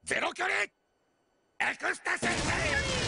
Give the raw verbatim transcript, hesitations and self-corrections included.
ゼロ距離エクスタシー